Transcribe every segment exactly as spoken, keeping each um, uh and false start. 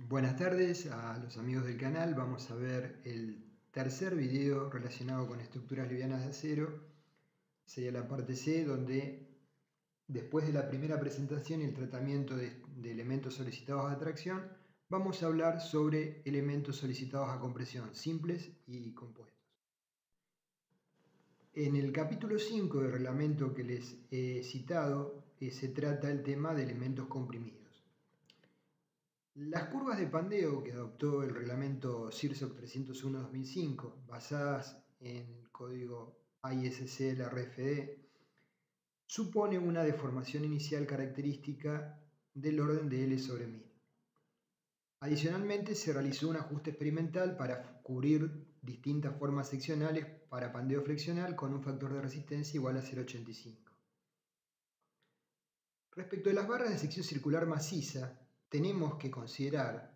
Buenas tardes a los amigos del canal. Vamos a ver el tercer video relacionado con estructuras livianas de acero. Sería la parte C, donde después de la primera presentación y el tratamiento de, de elementos solicitados a tracción, vamos a hablar sobre elementos solicitados a compresión, simples y compuestos. En el capítulo cinco del reglamento que les he citado, eh, se trata el tema de elementos comprimidos. Las curvas de pandeo que adoptó el reglamento C I R S O C trescientos uno guión dos mil cinco, basadas en el código I S C L R F D, supone una deformación inicial característica del orden de L sobre mil. Adicionalmente, se realizó un ajuste experimental para cubrir distintas formas seccionales para pandeo flexional con un factor de resistencia igual a cero coma ochenta y cinco. Respecto de las barras de sección circular maciza, tenemos que considerar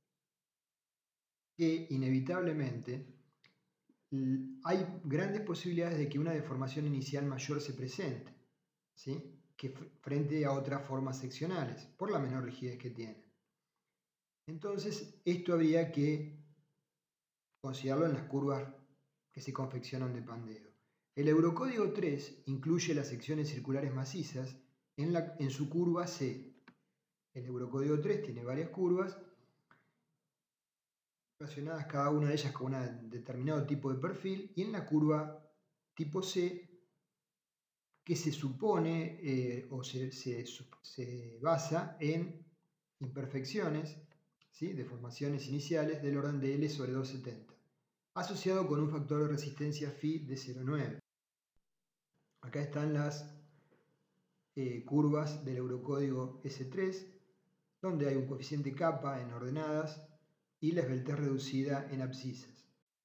que inevitablemente hay grandes posibilidades de que una deformación inicial mayor se presente, ¿sí?, que frente a otras formas seccionales, por la menor rigidez que tienen. Entonces, esto habría que considerarlo en las curvas que se confeccionan de pandeo. El Eurocódigo tres incluye las secciones circulares macizas en, la, en su curva C. El Eurocódigo tres tiene varias curvas relacionadas cada una de ellas con un determinado tipo de perfil, y en la curva tipo C, que se supone eh, o se, se, se basa en imperfecciones, ¿sí?, deformaciones iniciales del orden de L sobre doscientos setenta, asociado con un factor de resistencia phi de cero coma nueve. Acá están las eh, curvas del Eurocódigo S tres, donde hay un coeficiente kappa en ordenadas y la esbeltez reducida en abscisas.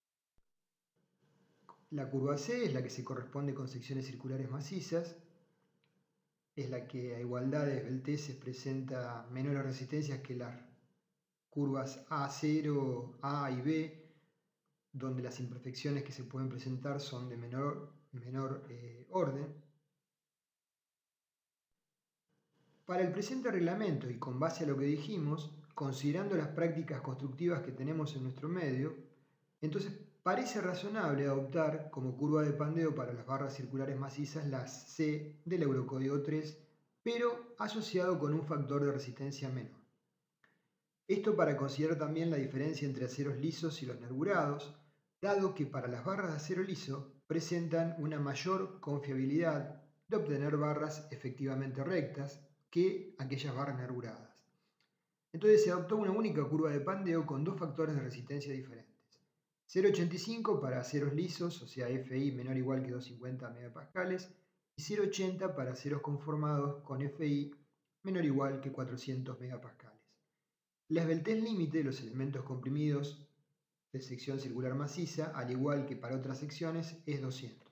La curva C es la que se corresponde con secciones circulares macizas, es la que a igualdad de esbelteces presenta menores resistencias que las curvas A cero, A y B, donde las imperfecciones que se pueden presentar son de menor, menor eh, orden. Para el presente reglamento y con base a lo que dijimos, considerando las prácticas constructivas que tenemos en nuestro medio, entonces parece razonable adoptar como curva de pandeo para las barras circulares macizas las C del Eurocódigo tres, pero asociado con un factor de resistencia menor. Esto para considerar también la diferencia entre aceros lisos y los nervurados, dado que para las barras de acero liso presentan una mayor confiabilidad de obtener barras efectivamente rectas que aquellas barras nervuradas. Entonces se adoptó una única curva de pandeo con dos factores de resistencia diferentes. cero coma ochenta y cinco para aceros lisos, o sea F I menor o igual que doscientos cincuenta megapascales, y cero coma ochenta para aceros conformados con F I menor o igual que cuatrocientos megapascales. La esbeltez límite de los elementos comprimidos de sección circular maciza, al igual que para otras secciones, es doscientos.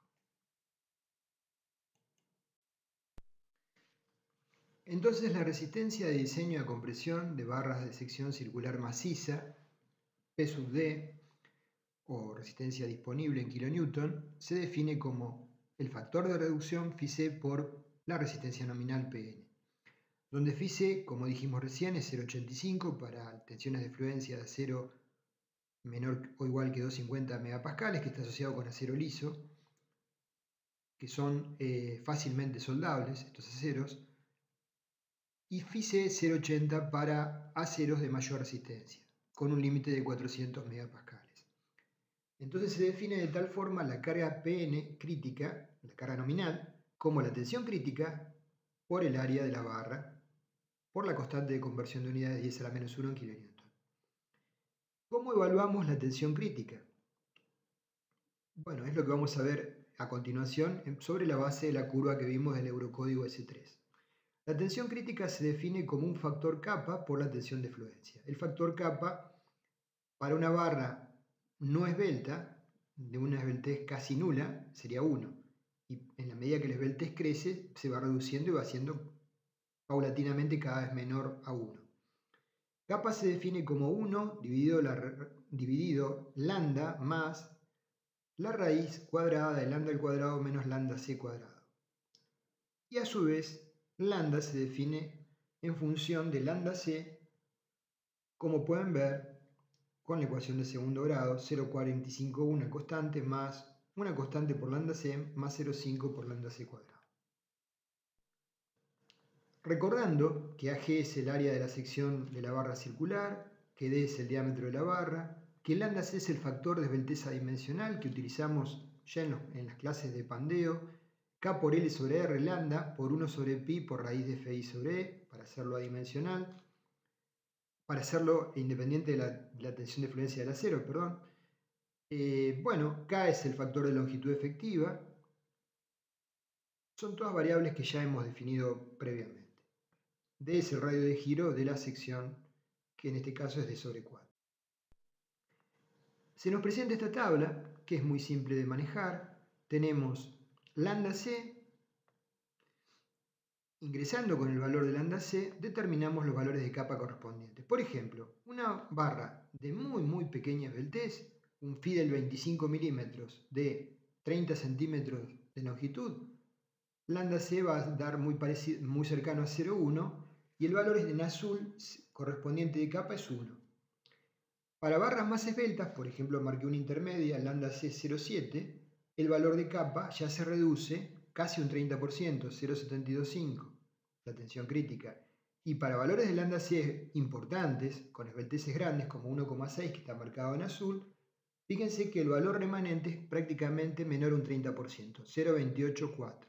Entonces, la resistencia de diseño a compresión de barras de sección circular maciza, P sub D, o resistencia disponible en kilonewton, se define como el factor de reducción phi C por la resistencia nominal P N, donde phi C, como dijimos recién, es cero coma ochenta y cinco para tensiones de fluencia de acero menor o igual que doscientos cincuenta megapascales, que está asociado con acero liso, que son eh, fácilmente soldables estos aceros, y phi C cero coma ochenta para aceros de mayor resistencia, con un límite de cuatrocientos megapascales. Entonces se define de tal forma la carga P N crítica, la carga nominal, como la tensión crítica por el área de la barra, por la constante de conversión de unidades diez a la menos uno en kilonewton. ¿Cómo evaluamos la tensión crítica? Bueno, es lo que vamos a ver a continuación sobre la base de la curva que vimos del Eurocódigo S tres. La tensión crítica se define como un factor kappa por la tensión de fluencia. El factor kappa para una barra no esbelta, de una esbeltez casi nula, sería uno. Y en la medida que la esbeltez crece, se va reduciendo y va siendo paulatinamente cada vez menor a uno. Kappa se define como uno dividido, la, dividido lambda más la raíz cuadrada de lambda al cuadrado menos lambda c cuadrado. Y a su vez, lambda se define en función de lambda c como pueden ver con la ecuación de segundo grado, cero coma cuarenta y cinco una constante más una constante por lambda c más cero coma cinco por lambda c cuadrado. Recordando que A G es el área de la sección de la barra circular, que D es el diámetro de la barra, que lambda c es el factor de esbelteza dimensional que utilizamos ya en, los, en las clases de pandeo, K por L sobre R lambda por uno sobre pi por raíz de Fi sobre E, para hacerlo adimensional, para hacerlo independiente de la, de la tensión de fluencia del acero, perdón. Eh, bueno, K es el factor de longitud efectiva. Son todas variables que ya hemos definido previamente. D es el radio de giro de la sección, que en este caso es D sobre cuatro. Se nos presenta esta tabla, que es muy simple de manejar. Tenemos lambda c. Ingresando con el valor de lambda c, determinamos los valores de capa correspondientes. Por ejemplo, una barra de muy muy pequeña esbeltez, un F I del veinticinco milímetros de treinta centímetros de longitud, lambda c va a dar muy, parecido, muy cercano a cero coma uno y el valor en azul correspondiente de capa es uno. Para barras más esbeltas, por ejemplo marqué una intermedia, lambda c cero coma siete, el valor de capa ya se reduce casi un treinta por ciento, cero coma setenta y dos cinco, la tensión crítica. Y para valores de lambda c importantes, con esbelteces grandes como uno coma seis que está marcado en azul, fíjense que el valor remanente es prácticamente menor a un treinta por ciento, cero coma veintiocho cuatro.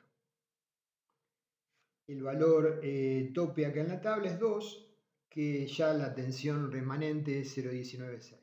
El valor eh, tope acá en la tabla es dos, que ya la tensión remanente es cero coma diecinueve seis.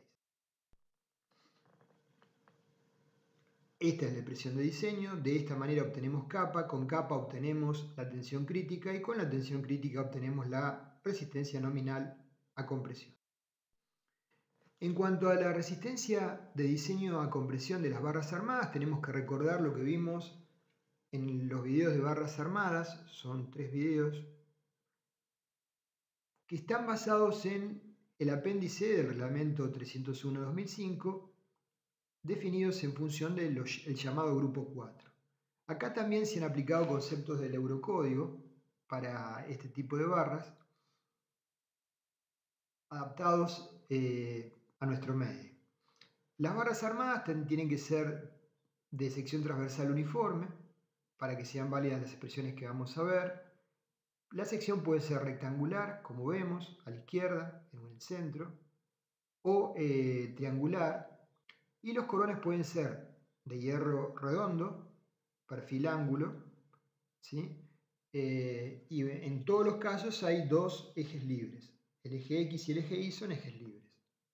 Esta es la expresión de diseño, de esta manera obtenemos capa, con capa obtenemos la tensión crítica y con la tensión crítica obtenemos la resistencia nominal a compresión. En cuanto a la resistencia de diseño a compresión de las barras armadas, tenemos que recordar lo que vimos en los videos de barras armadas, son tres videos, que están basados en el apéndice del reglamento trescientos uno dos mil cinco, definidos en función del llamado grupo cuatro. Acá también se han aplicado conceptos del Eurocódigo para este tipo de barras, adaptados eh, a nuestro medio. Las barras armadas tienen que ser de sección transversal uniforme, para que sean válidas las expresiones que vamos a ver. La sección puede ser rectangular, como vemos, a la izquierda, en el centro, o eh, triangular, y los corones pueden ser de hierro redondo, perfil ángulo, ¿sí? Eh, y en todos los casos hay dos ejes libres. El eje X y el eje Y son ejes libres.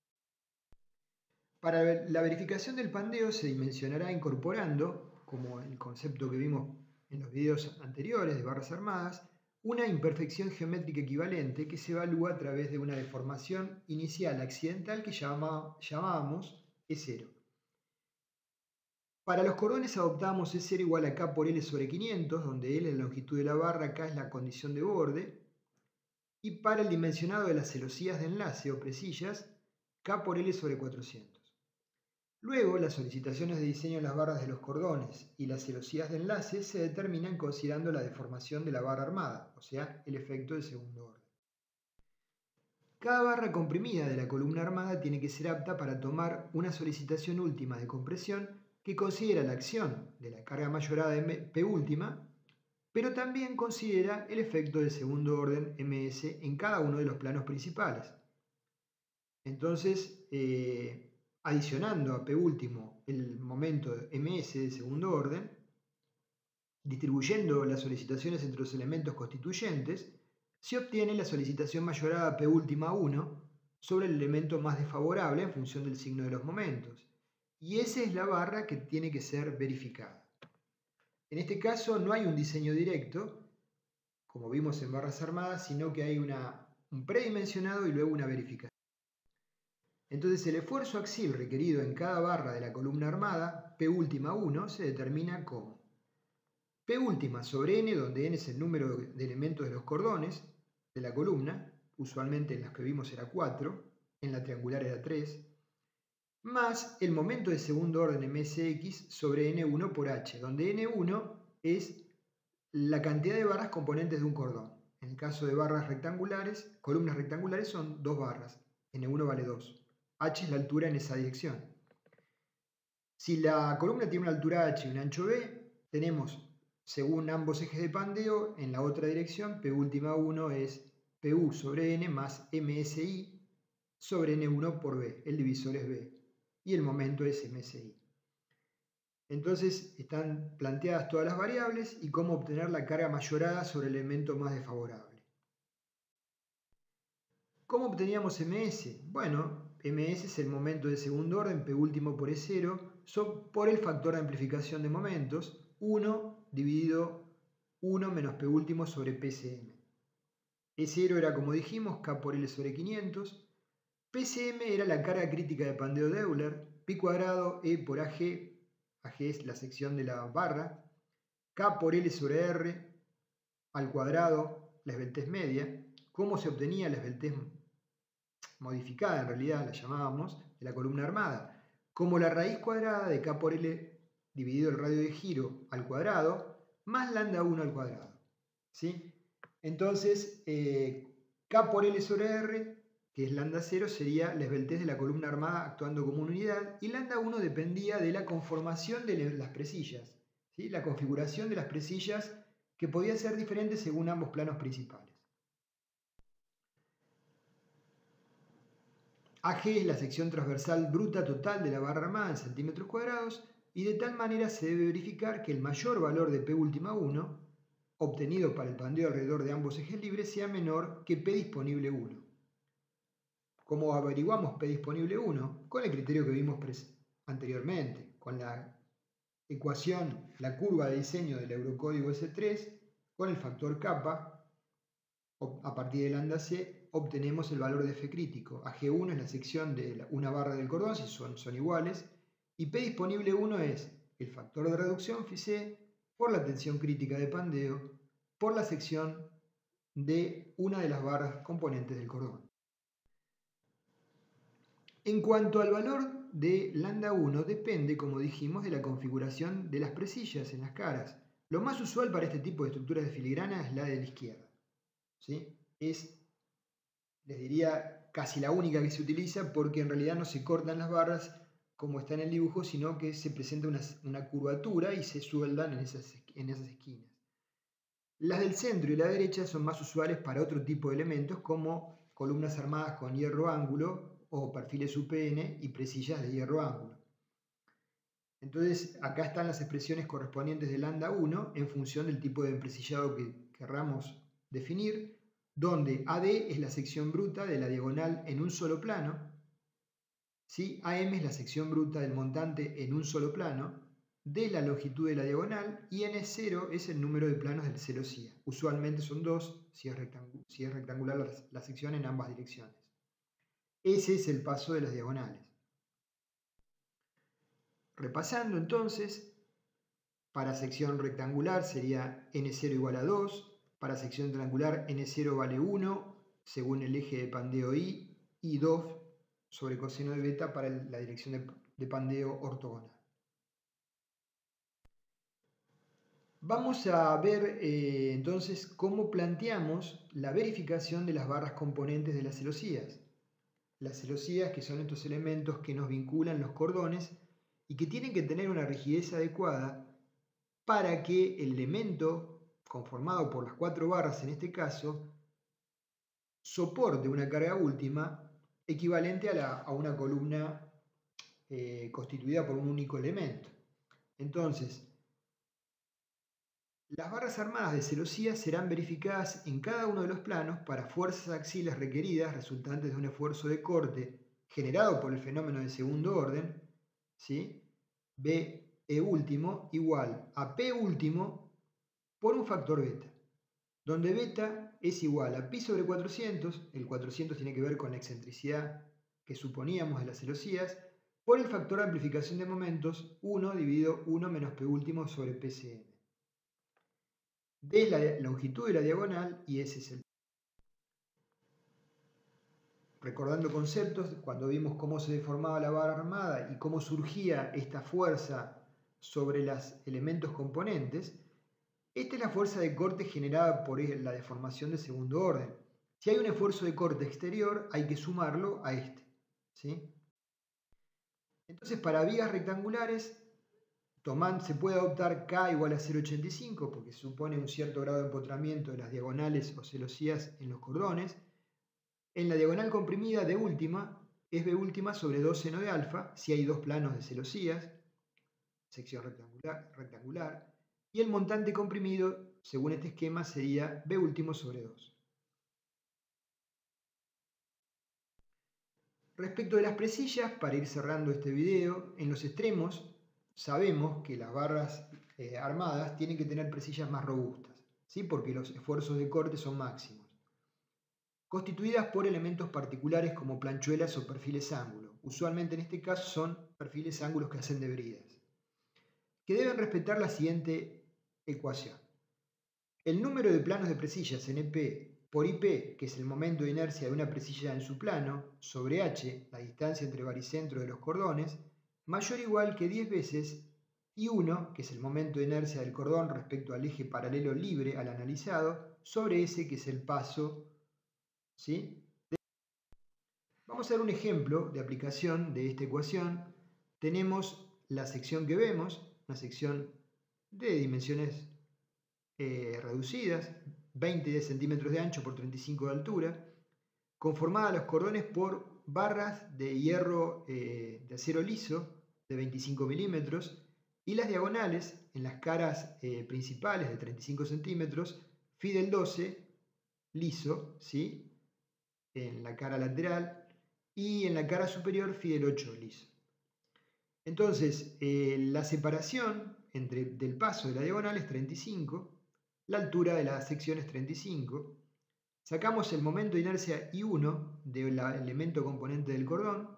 Para la verificación del pandeo se dimensionará incorporando, como el concepto que vimos en los videos anteriores de barras armadas, una imperfección geométrica equivalente que se evalúa a través de una deformación inicial accidental que llama, llamábamos E cero. Para los cordones adoptamos E cero igual a K por L sobre quinientos, donde L es la longitud de la barra, K es la condición de borde. Y para el dimensionado de las celosías de enlace o presillas, K por L sobre cuatrocientos. Luego, las solicitaciones de diseño de las barras de los cordones y las celosías de enlace se determinan considerando la deformación de la barra armada, o sea, el efecto de segundo orden. Cada barra comprimida de la columna armada tiene que ser apta para tomar una solicitación última de compresión que considera la acción de la carga mayorada de P última, pero también considera el efecto del segundo orden M S en cada uno de los planos principales. Entonces, eh, adicionando a P último el momento M S de segundo orden, distribuyendo las solicitaciones entre los elementos constituyentes, se obtiene la solicitación mayorada P última uno sobre el elemento más desfavorable en función del signo de los momentos. Y esa es la barra que tiene que ser verificada. En este caso no hay un diseño directo, como vimos en barras armadas, sino que hay una, un predimensionado y luego una verificación. Entonces el esfuerzo axil requerido en cada barra de la columna armada, P última uno, se determina como P última sobre N, donde N es el número de elementos de los cordones de la columna, usualmente en las que vimos era cuatro, en la triangular era tres, más el momento de segundo orden M S X sobre N uno por H, donde N uno es la cantidad de barras componentes de un cordón. En el caso de barras rectangulares, columnas rectangulares son dos barras. ene uno vale dos. H es la altura en esa dirección. Si la columna tiene una altura H y un ancho B, tenemos, según ambos ejes de pandeo, en la otra dirección, P última uno es P U sobre N más M S I sobre ene uno por B. El divisor es B. Y el momento es M S I. Entonces están planteadas todas las variables y cómo obtener la carga mayorada sobre el elemento más desfavorable. ¿Cómo obteníamos eme ese? Bueno, eme ese es el momento de segundo orden, P último por E cero, por el factor de amplificación de momentos, uno dividido uno menos P último sobre P C M. E cero era, como dijimos, K por L sobre quinientos. P C M era la carga crítica de pandeo de Euler, pi cuadrado E por A G, A G es la sección de la barra, K por L sobre R al cuadrado, la esbeltez media. ¿Cómo se obtenía la esbeltez modificada? En realidad la llamábamos de la columna armada, como la raíz cuadrada de K por L dividido el radio de giro al cuadrado, más lambda uno al cuadrado. ¿Sí? Entonces, eh, K por L sobre R, que es lambda cero, sería la esbeltez de la columna armada actuando como una unidad, y lambda uno dependía de la conformación de las presillas, ¿sí? La configuración de las presillas, que podía ser diferente según ambos planos principales. A G es la sección transversal bruta total de la barra armada en centímetros cuadrados, y de tal manera se debe verificar que el mayor valor de P última uno, obtenido para el pandeo alrededor de ambos ejes libres, sea menor que P disponible uno. ¿Cómo averiguamos P disponible uno? Con el criterio que vimos anteriormente, con la ecuación, la curva de diseño del eurocódigo ese tres, con el factor kappa, a partir de lambda c, obtenemos el valor de F crítico. A G uno es la sección de una barra del cordón, si son, son iguales, y P disponible uno es el factor de reducción, φc, por la tensión crítica de pandeo, por la sección de una de las barras componentes del cordón. En cuanto al valor de lambda uno, depende, como dijimos, de la configuración de las presillas en las caras. Lo más usual para este tipo de estructuras de filigrana es la de la izquierda. ¿Sí? Es, les diría, casi la única que se utiliza, porque en realidad no se cortan las barras como está en el dibujo, sino que se presenta una, una curvatura y se sueldan en esas, en esas esquinas. Las del centro y la derecha son más usuales para otro tipo de elementos, como columnas armadas con hierro ángulo o perfiles U P N y presillas de hierro ángulo. Entonces acá están las expresiones correspondientes de lambda uno en función del tipo de empresillado que querramos definir, donde A D es la sección bruta de la diagonal en un solo plano, ¿sí? A M es la sección bruta del montante en un solo plano, D es la longitud de la diagonal y ene cero es el número de planos del celosía. Usualmente son dos si es, rectangu si es rectangular la, la sección en ambas direcciones. Ese es el paso de las diagonales. Repasando entonces, para sección rectangular sería ene cero igual a dos, para sección triangular ene cero vale uno, según el eje de pandeo I, y dos sobre coseno de beta para la dirección de, de pandeo ortogonal. Vamos a ver eh, entonces cómo planteamos la verificación de las barras componentes de las celosías. Las celosías, que son estos elementos que nos vinculan los cordones y que tienen que tener una rigidez adecuada para que el elemento conformado por las cuatro barras en este caso soporte una carga última equivalente a, la, a una columna eh, constituida por un único elemento. Entonces, las barras armadas de celosía serán verificadas en cada uno de los planos para fuerzas axiales requeridas resultantes de un esfuerzo de corte generado por el fenómeno de segundo orden, ¿sí? B E último igual a P último por un factor beta, donde beta es igual a pi sobre cuatrocientos, el cuatrocientos tiene que ver con la excentricidad que suponíamos de las celosías, por el factor de amplificación de momentos uno dividido uno menos P último sobre P C M. D es la longitud de la diagonal y ese es el... Recordando conceptos, cuando vimos cómo se deformaba la barra armada y cómo surgía esta fuerza sobre los elementos componentes, esta es la fuerza de corte generada por la deformación de segundo orden. Si hay un esfuerzo de corte exterior, hay que sumarlo a este, ¿sí? Entonces, para vigas rectangulares, tomando, se puede adoptar K igual a cero coma ochenta y cinco porque supone un cierto grado de empotramiento de las diagonales o celosías en los cordones. En la diagonal comprimida de última es B última sobre dos seno de alfa si hay dos planos de celosías, sección rectangular, rectangular, y el montante comprimido, según este esquema, sería B último sobre dos. Respecto de las presillas, para ir cerrando este video, en los extremos sabemos que las barras eh, armadas tienen que tener presillas más robustas, ¿sí? Porque los esfuerzos de corte son máximos, constituidas por elementos particulares como planchuelas o perfiles ángulo. Usualmente en este caso son perfiles ángulos que hacen de bridas, que deben respetar la siguiente ecuación. El número de planos de presillas en E P por I P, que es el momento de inercia de una presilla en su plano, sobre H, la distancia entre baricentros de los cordones, mayor o igual que diez veces I uno, que es el momento de inercia del cordón respecto al eje paralelo libre al analizado, sobre S, que es el paso, ¿sí? Vamos a ver un ejemplo de aplicación de esta ecuación. Tenemos la sección que vemos, una sección de dimensiones eh, reducidas, veinte centímetros de ancho por treinta y cinco de altura, conformada a los cordones por barras de hierro eh, de acero liso de veinticinco milímetros y las diagonales en las caras eh, principales de treinta y cinco centímetros, Fidel doce liso, ¿sí? En la cara lateral y en la cara superior Fidel ocho liso. Entonces, eh, la separación entre, del paso de la diagonal es treinta y cinco, la altura de la sección es treinta y cinco, sacamos el momento de inercia I uno del elemento componente del cordón,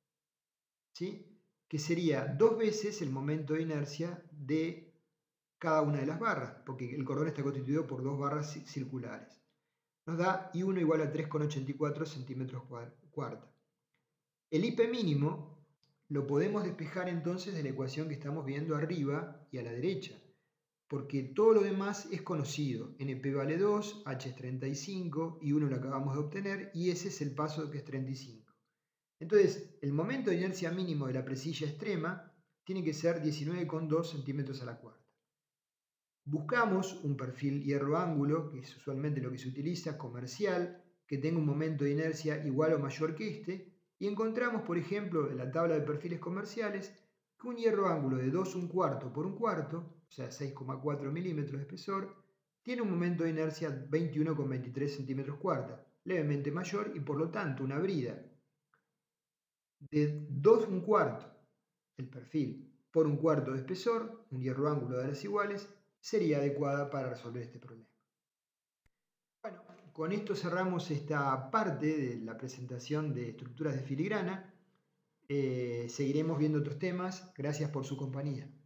¿sí? Que sería dos veces el momento de inercia de cada una de las barras, porque el cordón está constituido por dos barras circulares. Nos da I uno igual a tres coma ochenta y cuatro centímetros cuarta. El I P mínimo lo podemos despejar entonces de la ecuación que estamos viendo arriba y a la derecha, porque todo lo demás es conocido. N P vale dos, H es treinta y cinco, I uno lo acabamos de obtener y ese es el paso que es treinta y cinco. Entonces, el momento de inercia mínimo de la presilla extrema tiene que ser diecinueve coma dos centímetros a la cuarta. Buscamos un perfil hierro-ángulo, que es usualmente lo que se utiliza, comercial, que tenga un momento de inercia igual o mayor que este, y encontramos, por ejemplo, en la tabla de perfiles comerciales, que un hierro-ángulo de dos un cuarto por un cuarto, o sea, seis coma cuatro milímetros de espesor, tiene un momento de inercia veintiuno coma veintitrés centímetros cuarta, levemente mayor y por lo tanto una brida de dos un cuarto, el perfil, por un cuarto de espesor, un hierro-ángulo de las iguales, sería adecuada para resolver este problema. Bueno, con esto cerramos esta parte de la presentación de estructuras de filigrana. Eh, seguiremos viendo otros temas. Gracias por su compañía.